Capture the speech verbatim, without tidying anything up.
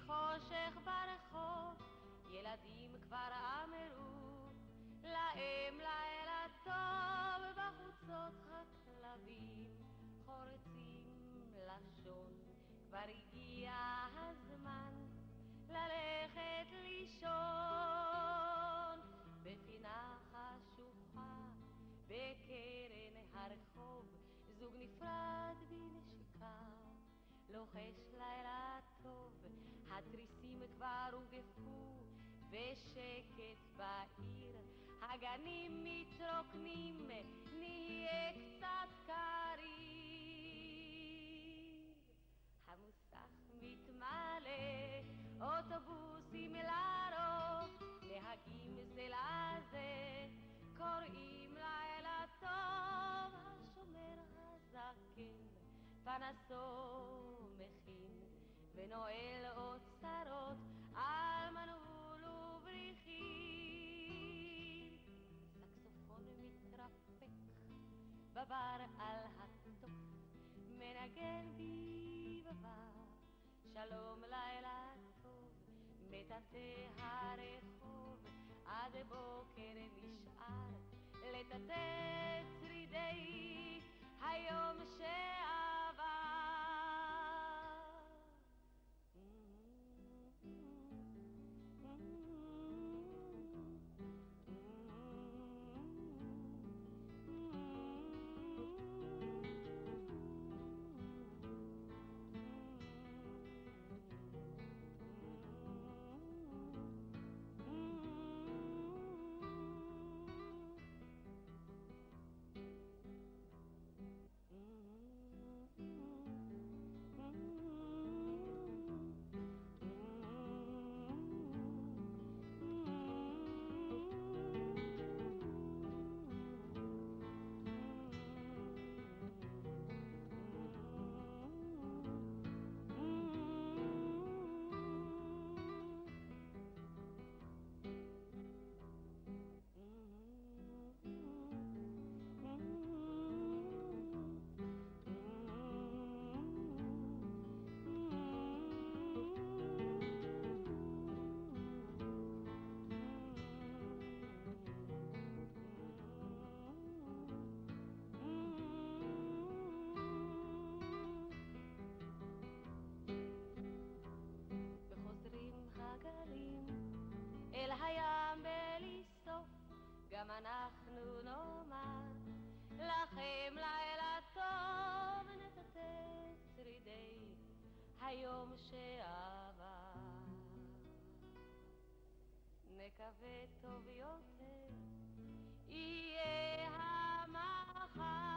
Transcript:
חושך ברחוב, ילדים כבר אמרו להם לילה טוב, בחוצות הכלבים חורצים לשון, כבר הגיע הזמן ללכת לישון. בפינה חשוכה בקרן הרחוב, זוג נפרד בנשיקה לוחש לילה טוב, התריסים כבר הוגפו ושקט בעיר, הגנים מתרוקנים, נהיה קצת קריר. המוסך מתמלא, אוטובוסים לרוב, נהגים זה לזה, קוראים לילה טוב. השומר הזקן פנסו מכין, ונועל אוצרות על מנעול ובריחים. סקסופון מתרפק בבר על התוף, מנגן ביבבה שלום לילה טוב. מטאטא הרחוב עד בוקר נשאר לטאטא צרידי היום שעבר. אל הים בלי סוף, גם אנחנו נאמר לכם לילה טוב, נטאטא שרידי היום שעבר. נקווה טוב יותר יהיה המחר.